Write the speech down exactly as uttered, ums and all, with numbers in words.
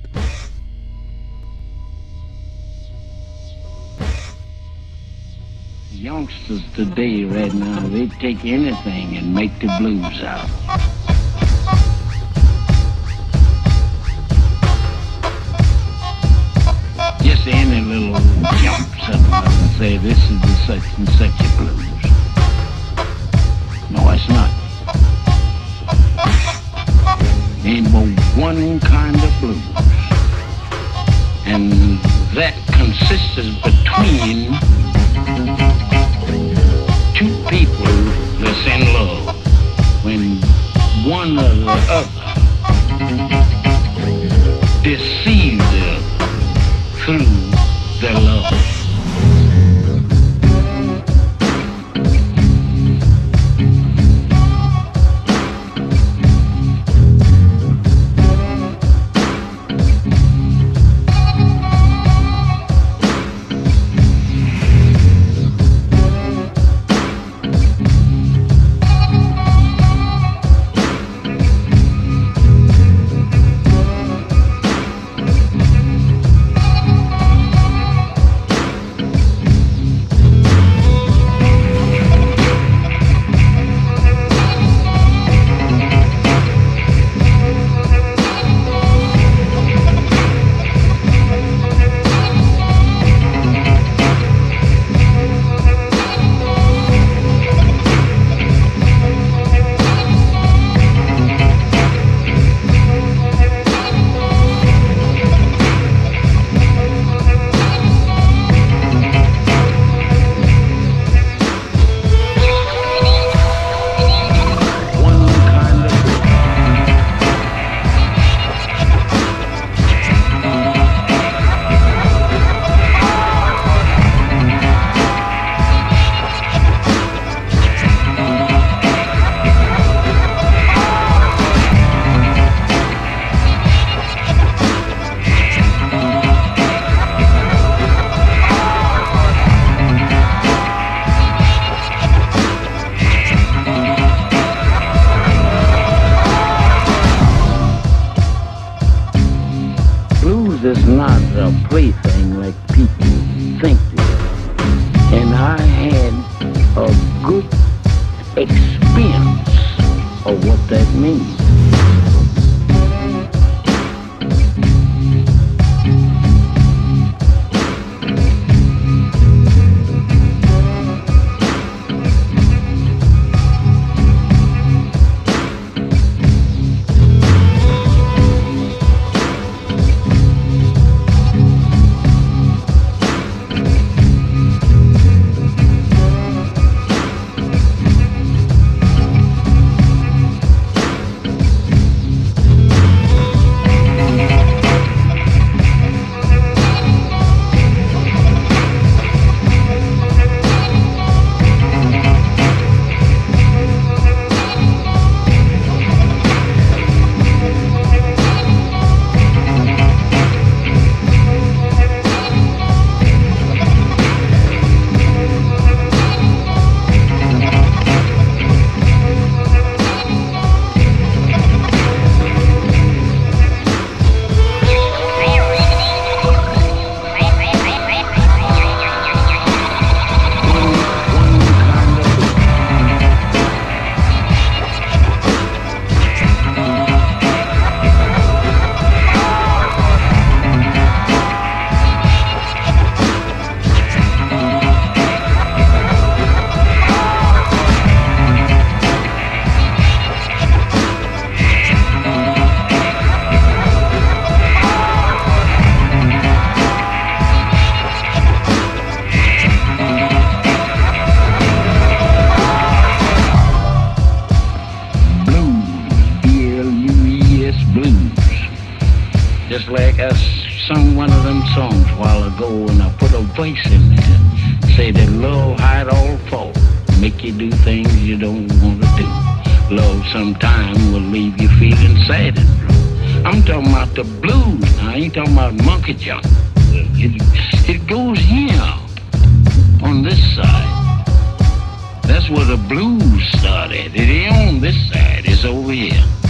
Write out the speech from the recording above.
Youngsters today, right now, they take anything and make the blues out. Just any little jump, something and say this is the such and such a blues. No, it's not. Ain't but one kind of blues, and that consists between two people that's in love. When one or the other deceives the other through their love. It's not a plaything like people think it is. And I had a good experience of what that means. Like I sung one of them songs a while ago, and I put a voice in there. Say that love hide all fault, make you do things you don't want to do. Love sometime will leave you feeling sad and blue. I'm talking about the blues now. I ain't talking about monkey junk. It, it goes here on this side. That's where the blues started. It ain't on this side, it's over here.